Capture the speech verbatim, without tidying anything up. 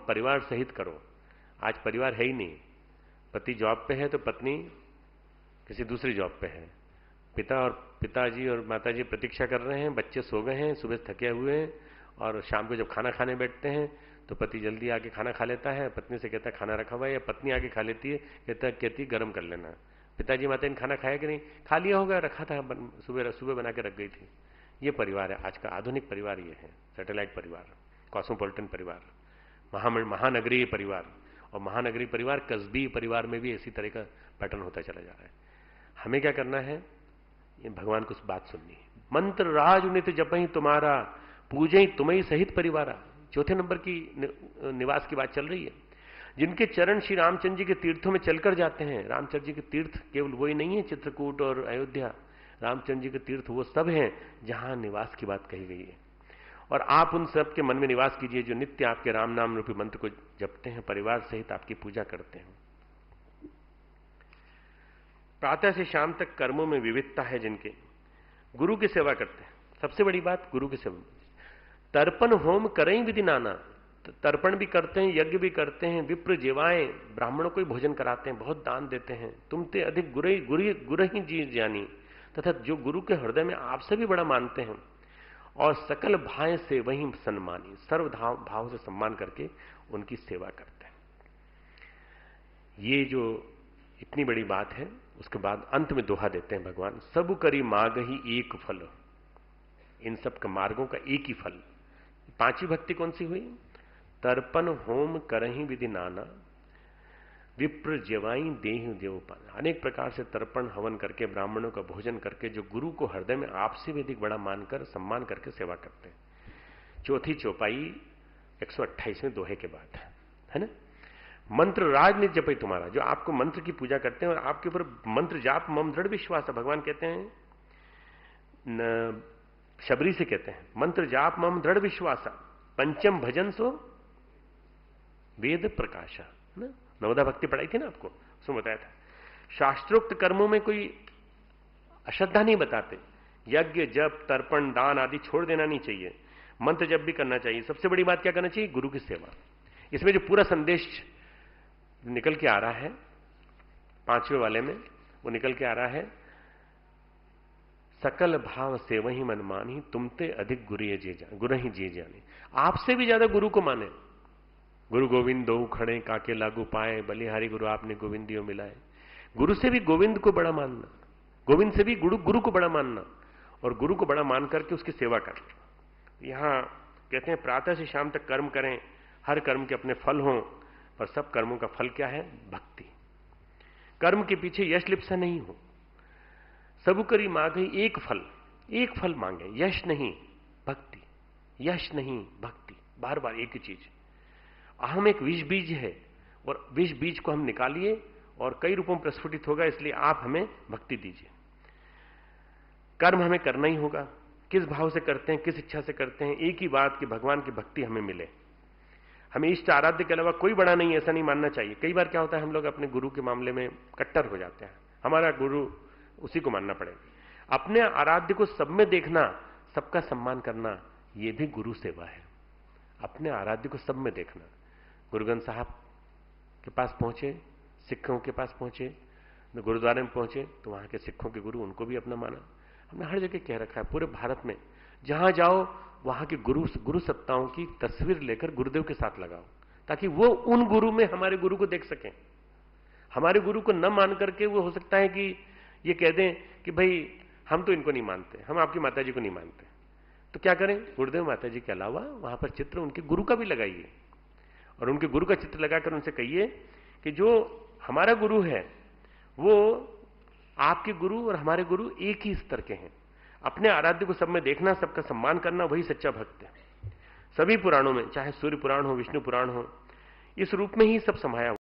परिवार सहित करो। आज परिवार है ही नहीं। पति जॉब पे है तो पत्नी किसी दूसरी जॉब पे है, पिता और पिताजी और माताजी प्रतीक्षा कर रहे हैं, बच्चे सो गए हैं, सुबह थके हुए हैं, और शाम को जब खाना खाने बैठते हैं तो पति जल्दी आके खाना खा लेता है, पत्नी से कहता है खाना रखा हुआ है, या पत्नी आके खा लेती है, कहता कहती गर्म कर लेना। पिताजी माता ने खाना खाया कि नहीं? खा लिया होगा, रखा था, सुबह सुबह बना के रख गई थी। ये परिवार है आज का आधुनिक परिवार। ये है सैटेलाइट परिवार, कॉस्मोपॉलिटन परिवार, महा महानगरीय परिवार। और महानगरीय परिवार, कस्बी परिवार में भी इसी तरह का पैटर्न होता चला जा रहा है। हमें क्या करना है? ये भगवान को बात सुननी है। मंत्र राज नित जपहि तुम्हारा, पूजई तुम्हें सहित परिवारा। चौथे नंबर की निवास की बात चल रही है। जिनके चरण श्री रामचंद्र जी के तीर्थों में चलकर जाते हैं। रामचंद्र जी के तीर्थ केवल वही नहीं है चित्रकूट और अयोध्या, रामचंद्र जी के तीर्थ वो सब हैं जहां निवास की बात कही गई है। और आप उन सब के मन में निवास कीजिए जो नित्य आपके राम नाम रूपी मंत्र को जपते हैं, परिवार सहित आपकी पूजा करते हैं। प्रातः से शाम तक कर्मों में विविधता है जिनके, गुरु की सेवा करते हैं। सबसे बड़ी बात गुरु की सेवा। तर्पण होम करें विधि नाना, तर्पण भी करते हैं, यज्ञ भी करते हैं, विप्र जेवाएं, ब्राह्मणों को ही भोजन कराते हैं, बहुत दान देते हैं। तुम ते अधिक गुरु गुरु गुरु ही जी जानी, तथा जो गुरु के हृदय में आपसे भी बड़ा मानते हैं, और सकल भाव से वही सम्मानी, सर्व भाव से सम्मान करके उनकी सेवा करते हैं। ये जो इतनी बड़ी बात है, उसके बाद अंत में दोहा देते हैं भगवान, सब करी माग ही एक फल। इन सब का मार्गों का एक ही फल। पांचवी भक्ति कौन सी हुई? तर्पण होम करही विधि नाना, विप्र जेवाई देहि देवपान। अनेक प्रकार से तर्पण हवन करके, ब्राह्मणों का भोजन करके, जो गुरु को हृदय में आपसे भी अधिक बड़ा मानकर सम्मान करके सेवा करते हैं। चौथी चौपाई एक सौ अट्ठाईसवें दोहे के बाद है ना। मंत्र राज नित जपई तुम्हारा, जो आपको मंत्र की पूजा करते हैं और आपके ऊपर मंत्र जाप मम दृढ़ विश्वास है। भगवान कहते हैं न, शबरी से कहते हैं मंत्र जाप मम दृढ़ विश्वास, पंचम भजन सो वेद प्रकाशा। ना नवदा भक्ति पढ़ाई थी ना आपको, उसमें बताया था। शास्त्रोक्त कर्मों में कोई अश्रद्धा नहीं बताते। यज्ञ जप तर्पण दान आदि छोड़ देना नहीं चाहिए। मंत्र जप भी करना चाहिए। सबसे बड़ी बात क्या करना चाहिए? गुरु की सेवा। इसमें जो पूरा संदेश निकल के आ रहा है पांचवें वाले में, वो निकल के आ रहा है, सकल भाव से वही मन मानी, तुमते अधिक गुरु जे जाने, गुरु ही जे जाने। आपसे भी ज्यादा गुरु को माने। गुरु गोविंद दो खड़े काके लागू पाए, बलिहारी गुरु आपने गोविंदियों मिलाए। गुरु से भी गोविंद को बड़ा मानना, गोविंद से भी गुरु गुरु को बड़ा मानना, और गुरु को बड़ा मान करके उसकी सेवा करना। यहां कहते हैं प्रातः से शाम तक कर्म करें, हर कर्म के अपने फल हों, पर सब कर्मों का फल क्या है? भक्ति। कर्म के पीछे यश लिप्सा नहीं हो। सब करी मांगे एक फल, एक फल मांगे, यश नहीं भक्ति, यश नहीं भक्ति, बार बार एक ही चीज। अहम एक विष बीज है, और विष बीज को हम निकालिए और कई रूपों में प्रस्फुटित होगा, इसलिए आप हमें भक्ति दीजिए। कर्म हमें करना ही होगा। किस भाव से करते हैं, किस इच्छा से करते हैं? एक ही बात कि भगवान की भक्ति हमें मिले। हमें इष्ट आराध्य के अलावा कोई बड़ा नहीं, ऐसा नहीं मानना चाहिए। कई बार क्या होता है, हम लोग अपने गुरु के मामले में कट्टर हो जाते हैं। हमारा गुरु उसी को मानना पड़ेगा। अपने आराध्य को सब में देखना, सबका सम्मान करना, यह भी गुरु सेवा है। अपने आराध्य को सब में देखना। गुरु ग्रंथ साहब के पास पहुंचे, सिखों के पास पहुंचे, गुरुद्वारे में पहुंचे तो वहां के सिखों के गुरु, उनको भी अपना माना। हमने हर जगह कह रखा है, पूरे भारत में जहां जाओ वहां के गुरु गुरु सत्ताओं की तस्वीर लेकर गुरुदेव के साथ लगाओ, ताकि वो उन गुरु में हमारे गुरु को देख सकें। हमारे गुरु को न मान करके वो हो सकता है कि ये कह दें कि भाई हम तो इनको नहीं मानते, हम आपकी माता जी को नहीं मानते। तो क्या करें? गुरुदेव माता जी के अलावा वहां पर चित्र उनके गुरु का भी लगाइए, और उनके गुरु का चित्र लगाकर उनसे कहिए कि जो हमारा गुरु है वो आपके गुरु और हमारे गुरु एक ही स्तर के हैं। अपने आराध्य को सब में देखना, सबका सम्मान करना, वही सच्चा भक्त है। सभी पुराणों में, चाहे सूर्य पुराण हो, विष्णु पुराण हो, इस रूप में ही सब समाया